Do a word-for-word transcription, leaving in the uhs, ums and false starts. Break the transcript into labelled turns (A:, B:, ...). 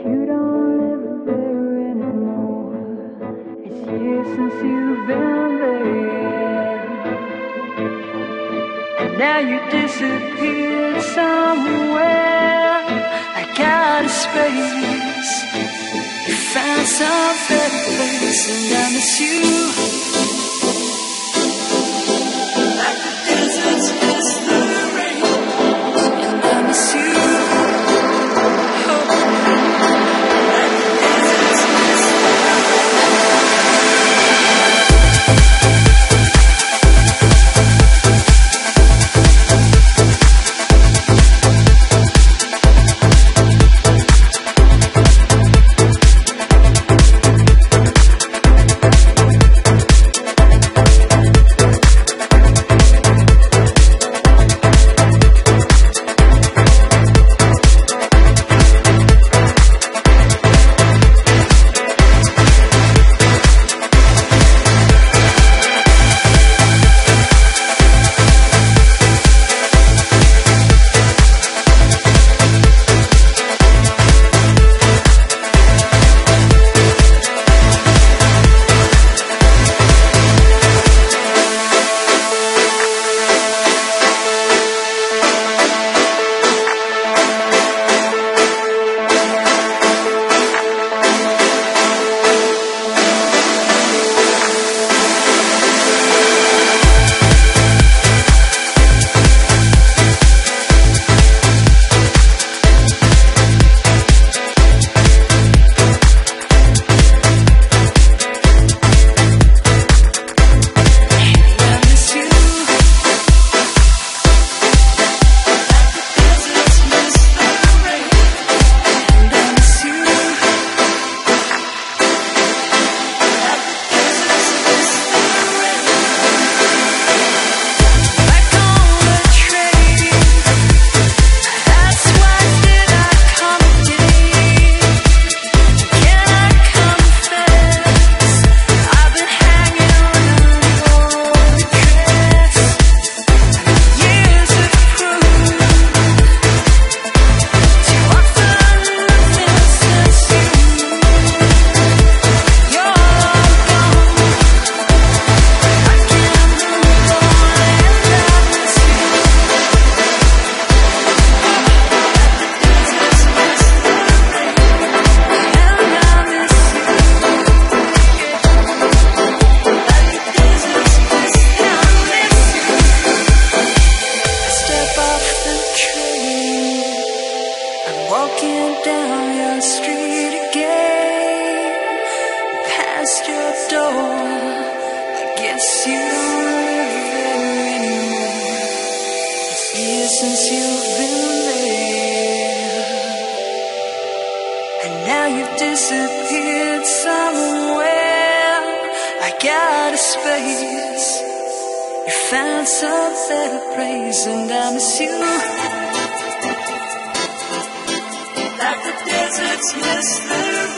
A: you don't live there anymore. It's years since you've been there, and now you disappeared somewhere. I got a space. You found some better place, and I miss you. Like the deserts miss the rain, and I miss you. Walking down your street again, past your door. I guess you don't live there anymore. It's years since you've been there, and now you've disappeared somewhere. I got a space. You found some better place, and I miss you. Like the deserts miss the